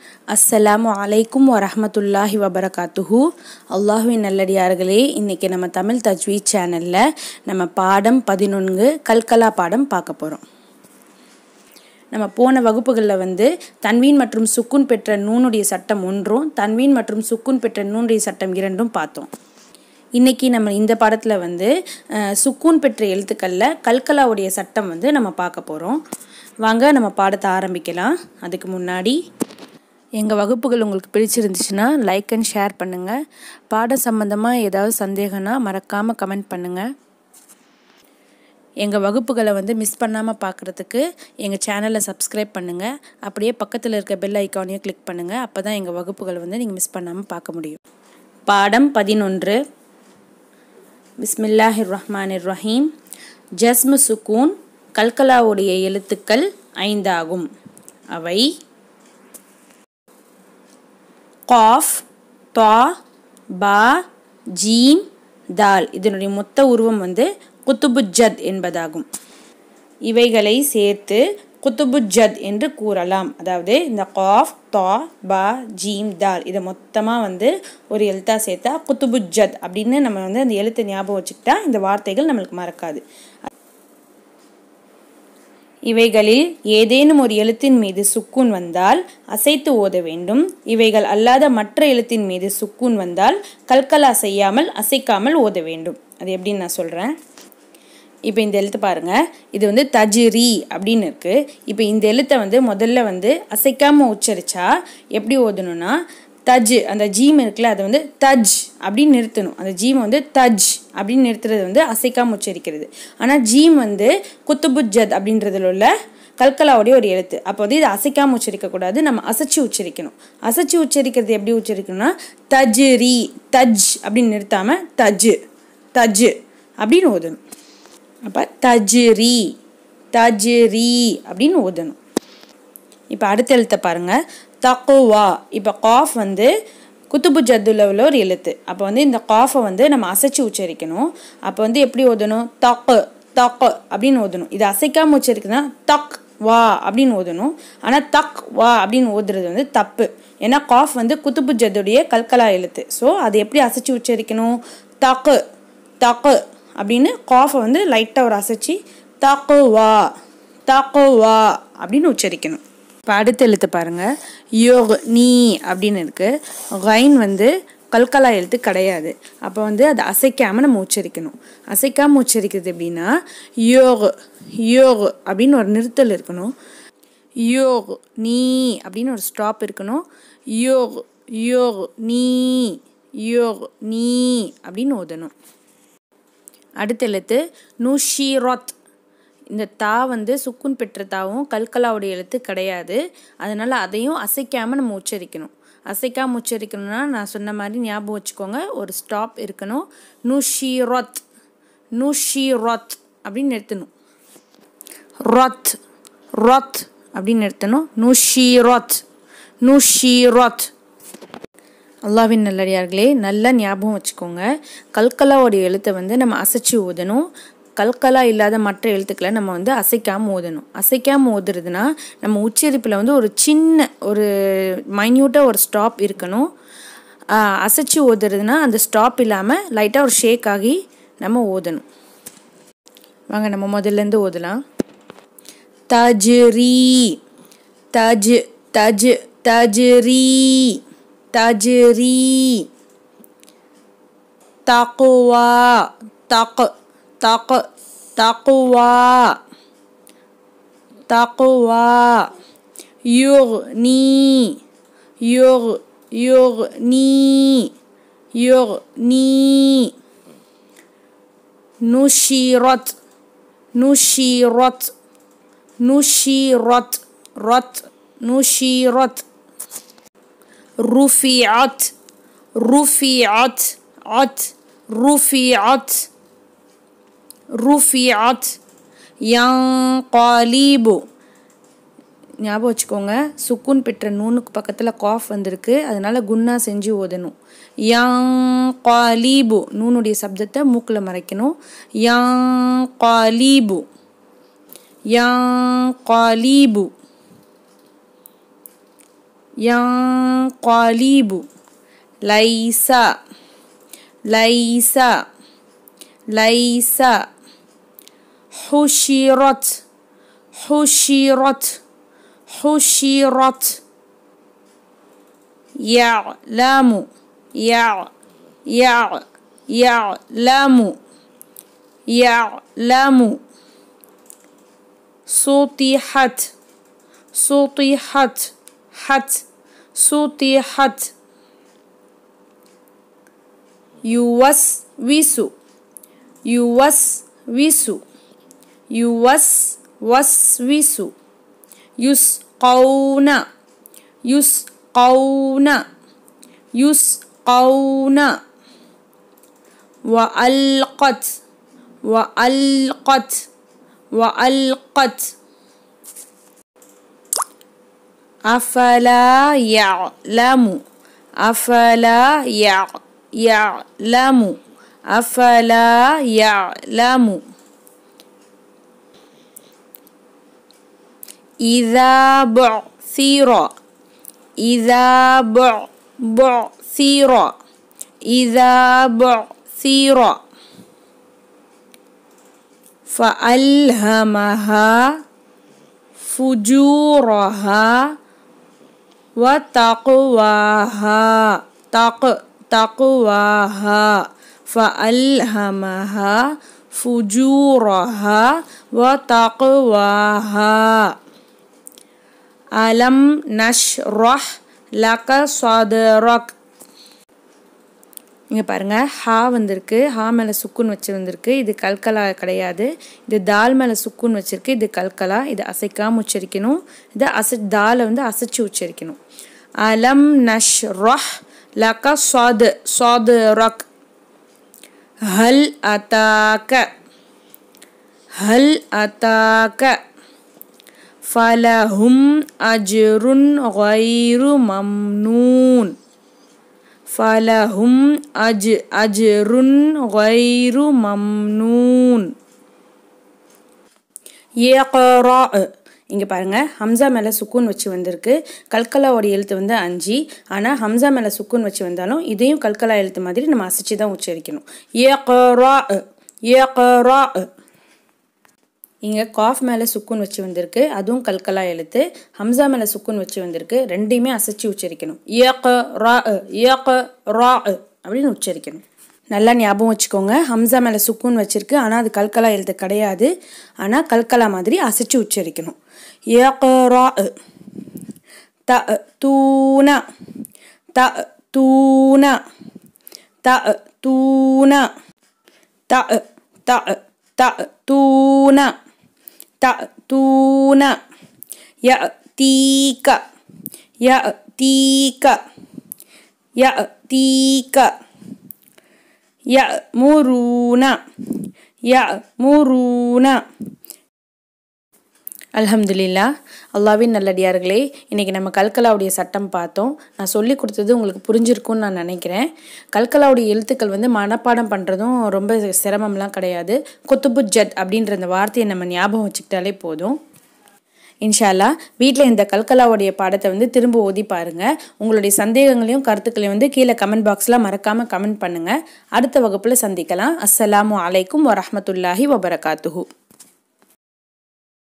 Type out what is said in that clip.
அஸ்ஸலாமு அலைக்கும் வரஹ்மத்துல்லாஹி வபரகாத்துஹு. அல்லாஹுவின் நல்லடியார்களே, இன்றைக்கி நம்ம தமிழ் தஜ்வீத் சேனலில் நம்ம பாடம் 11 கல்கலா பாடம் பார்க்க போகிறோம். நம்ம போன வகுப்புகளில் தன்வீன் மற்றும் சுக்குன் பெற்ற நூனுடைய சட்டம் 1, தன்வீன் மற்றும் சுக்குன் பெற்ற நூனுடைய சட்டம் 2 பார்த்தோம். இன்றைக்கி நம்ம இந்த பாடத்தில் சுக்கூன் பெற்ற எழுத்துக்களில் கல்கலாவுடைய சட்டம் நம்ம பார்க்க போகிறோம். வாங்க நம்ம பாடத்தை ஆரம்பிக்கலாம். அதுக்கு முன்னாடி எங்கள் வகுப்புகள் உங்களுக்கு பிடிச்சிருந்துச்சுன்னா லைக் அண்ட் ஷேர் பண்ணுங்கள். பாடம் சம்மந்தமாக ஏதாவது சந்தேகம்னா மறக்காமல் கமெண்ட் பண்ணுங்கள். எங்கள் வகுப்புகளை மிஸ் பண்ணாமல் பார்க்குறதுக்கு எங்கள் சேனலை சப்ஸ்கிரைப் பண்ணுங்கள். அப்படியே பக்கத்தில் இருக்க பெல் ஐக்கானையும் கிளிக் பண்ணுங்கள். அப்போ தான் எங்கள் வகுப்புகளை நீங்கள் மிஸ் பண்ணாமல் பார்க்க முடியும். பாடம் 11. பிஸ்மில்லாஹிர் ரஹ்மானிர் ரஹீம். ஜஸ்மு சுக்கூன் கல்கலாவுடைய எழுத்துக்கள் 5 ஆகும். அவை காஃப், தா, பா, ஜீம், தால். இதனுடைய மொத்த உருவம் குத்துபுஜத் என்பதாகும். இவைகளை சேர்த்து குத்துபுஜத் என்று கூறலாம். அதாவது இந்த காஃப், தா, பா, ஜீம், தால் இதை மொத்தமாக ஒரு எழுத்தாக சேர்த்தா குத்துபுஜத் அப்படின்னு நம்ம அந்த எழுத்தை ஞாபகம் வச்சுக்கிட்டா இந்த வார்த்தைகள் நம்மளுக்கு மறக்காது. இவைகளில் ஏதேனும் ஒரு எழுத்தின் மீது சுக்கூன் வந்தால் அசைத்து ஓத வேண்டும். இவைகள் அல்லாத மற்ற எழுத்தின் மீது சுக்கூன் வந்தால் கல்கலா செய்யாமல் அசைக்காமல் ஓத வேண்டும். அது எப்படின்னு நான் சொல்கிறேன். இப்போ இந்த எழுத்து பாருங்கள், இது தஜ்ரி அப்படின்னு இருக்குது. இப்போ இந்த எழுத்தை முதல்ல அசைக்காமல் உச்சரித்தா எப்படி ஓதணும்னா, தஜ், அந்த ஜீம் இருக்குல்ல, அதை தஜ் அப்படின்னு நிறுத்தணும். அந்த ஜீம் தஜ் அப்படின்னு நிறுத்துறது அசைக்காமல் உச்சரிக்கிறது. ஆனால் ஜீம் குத்துபுஜத் அப்படின்றதுல உள்ள கல்கலாவுடைய ஒரு எழுத்து. அப்போ இதை அசைக்காமல் உச்சரிக்கக்கூடாது, நம்ம அசைச்சு உச்சரிக்கணும். அசைச்சு உச்சரிக்கிறது எப்படி உச்சரிக்கணும்னா, தஜ்ரி, தஜ் அப்படின்னு நிறுத்தாமல் தஜ், தஜ் அப்படின்னு ஓதணும். அப்போ தஜ்ரி, தஜ்ரி அப்படின்னு ஓதணும். இப்போ அடுத்த எழுத்தை பாருங்கள், தக்குவா. இப்போ காஃப் குத்துபுஜத்துல உள்ள ஒரு எழுத்து. அப்போ இந்த காஃபை நம்ம அசைச்சு உச்சரிக்கணும். அப்போ எப்படி ஓதணும், தக்கு, தக்கு அப்படின்னு ஓதணும். இது அசைக்காமல் உச்சரிக்குதுன்னா தக் வா அப்படின்னு ஓதணும். ஆனால் தக் வா அப்படின்னு ஓதுறது தப்பு. ஏன்னா காஃப் குத்துபுஜத்துடைய கல்கலா எழுத்து. ஸோ அது எப்படி அசைச்சு உச்சரிக்கணும், தக்கு, தக்கு அப்படின்னு காஃபை லைட்டாக ஒரு அசைச்சு தக்கு வா, தக்கு வா அப்படின்னு உச்சரிக்கணும். இப்போ அடுத்த எழுத்து பாருங்கள், யோக், நீ அப்படின்னு இருக்குது. கைன் கல்கலா எழுத்து கிடையாது. அப்போ அதை அசைக்காமல் நம்ம உச்சரிக்கணும். அசைக்காமல் உச்சரிக்கிறது எப்படின்னா, யோக், யோக் அப்படின்னு ஒரு நிறுத்தல் இருக்கணும். யோக் நீ அப்படின்னு ஒரு ஸ்டாப் இருக்கணும். யோக், யோக் நீ, யோக் நீ அப்படின்னு ஓதணும். அடுத்த எழுத்து நுஷீரத். இந்த தா சுக்குன் பெற்ற தாவும் கல்கலாவுடைய எழுத்து கிடையாது. அதனால் அதையும் அசைக்காமல் நம்ம உச்சரிக்கணும். அசைக்காமல் உச்சரிக்கணும்னா நான் சொன்ன மாதிரி ஞாபகம் வச்சுக்கோங்க, ஒரு ஸ்டாப் இருக்கணும். நுஷீரத், நுஷீரத் அப்படின்னு நிறுத்தணும். ரொத், ரொத் அப்படின்னு நிறுத்தணும். நுஷீரத், நுஷீரத். அல்லாஹ்வின் நல்லடியார்களே, நல்லா ஞாபகம் வச்சுக்கோங்க, கல்கலாவுடைய எழுத்தை நம்ம அசைச்சு ஓதணும். கல்கலா இல்லாத மற்ற எழுத்துக்களை நம்ம அசைக்காமல் ஓதணும். அசைக்காமல் ஓதுறதுனா நம்ம உச்சரிப்பில் ஒரு சின்ன ஒரு மைன்யூட்டாக ஒரு ஸ்டாப் இருக்கணும். அசைச்சு ஓதுறதுனா அந்த ஸ்டாப் இல்லாமல் லைட்டாக ஒரு ஷேக் ஆகி நம்ம ஓதணும். வாங்க நம்ம முதல்லேருந்து ஓதலாம். தஜ்ரி, தஜ், தஜ், தஜ்ரி, தஜ்ரி. தக்குவா, தக், தக், தக்குவா, தக்குவா. யுக்னி, யுக், யுக்னி, யுக்னி. நுஷீரத், நுஷீரத், நுஷீரத், ரத், நுஷீரத். ருஃபிஅத், ருஃபிஅத், அத், ருஃபிஅத், ருஃபிஅத். யன்கலிபு. ஞாபகம் வச்சுக்கோங்க, சுக்குன் பெற்ற நூனுக்கு பக்கத்தில் காஃப் வந்திருக்கு, அதனால குன்னா செஞ்சு ஓதணும். யன்கலிபு, நூனுடைய சப்தத்தை மூக்கில் மறைக்கணும். யன்கலிபு, யன்கலிபு. yanqalibu, laisa, laisa, laisa, hushirat, hushirat, hushirat, ya'lamu, ya'lamu, ya'lamu, sutihat, sutihat, hat, sutihat, yuwaswisu, yuwaswisu, yuwaswisu, yusqawna, yusqawna, yusqawna, wa'alqat, wa'alqat, wa'alqat, afala ya'lamu, afala ya'lamu, afala ya'lamu, idza bu'thira, idza bu'thira, idza bu'thira, fa'alhamaha fujuraha wa taqwaha, taqwaha, fa'alhamaha fujuraha wa taqwaha, alam nashrah laka sadrak. இங்கே பாருங்கள், ஹா வந்திருக்கு, ஹா மேலே சுக்குன் வச்சு வந்திருக்கு, இது கல்கலா கிடையாது. இது தால் மேலே சுக்குன் வச்சுருக்கு, இது கல்கலா. இது அசைக்காமல் உச்சரிக்கணும். இதை தாலை வந்து அசைச்சு உச்சரிக்கணும். அலம் நஷ்ரஹ் லக சாதுரக், ஹல் அதாக, ஹல் அதாக, ஃபலஹும் அஜ்ருன் கைரு மம்னூன், ஃபலஹும் அஜ்ருன் கைரு மம்னூன். யக்ரா, இங்கே பாருங்கள், ஹம்சா மேலே சுக்கூன் வச்சு வந்திருக்கு. கல்கலாவோட எழுத்து வந்து 5, ஆனால் ஹம்சா மேலே சுக்கூன் வச்சு வந்தாலும் இதையும் கல்கலா எழுத்து மாதிரி நம்ம அசைச்சு தான் உச்சரிக்கணும். யக்ரா, யக்ரா. இங்கே காஃப் மேலே சுக்கூன் வச்சு வந்திருக்கு, அதுவும் கல்கலா எழுத்து. ஹம்சா மேலே சுக்கூன் வச்சு வந்திருக்கு, ரெண்டையுமே அசைச்சு உச்சரிக்கணும். யக்ரா, யக்ரா அப்படின்னு உச்சரிக்கணும். நல்லா ஞாபகம் வச்சுக்கோங்க, ஹம்சா மேலே சுக்கூன் வச்சிருக்கு, ஆனால் அது கல்கலா எழுத்து கிடையாது. ஆனால் கல்கலா மாதிரி அசைச்சு உச்சரிக்கணும். யக்ரா, தூன, தூன, தூன, தூன, தூன, யதீக, யதீக, யதீக, யமுருன, யமுருன. அல்ஹம்துலில்லாஹ். அல்லாஹ்வின் நல்லடியார்களே, இன்றைக்கி நம்ம கல்கலாவுடைய சட்டம் பார்த்தோம். நான் சொல்லி கொடுத்தது உங்களுக்கு புரிஞ்சிருக்கும்னு நான் நினைக்கிறேன். கல்கலாவுடைய எழுத்துக்கள் வந்து மனப்பாடம் பண்ணுறதும் ரொம்ப சிரமம்லாம் கிடையாது. குத்துபுஜத் அப்படின்ற அந்த வார்த்தையை நம்ம ஞாபகம் வச்சுக்கிட்டாலே போதும். இன்ஷா அல்லாஹ் வீட்டில் இந்த கல்கலாவுடைய பாடத்தை வந்து திரும்ப ஓதி பாருங்கள். உங்களுடைய சந்தேகங்களையும் கருத்துக்களையும் வந்து கீழே கமெண்ட் பாக்ஸில் மறக்காமல் கமெண்ட் பண்ணுங்கள். அடுத்த வகுப்பில் சந்திக்கலாம். அஸ்ஸலாமு அலைக்கும் வரஹ்மத்துல்லாஹி வபரகாத்துஹு.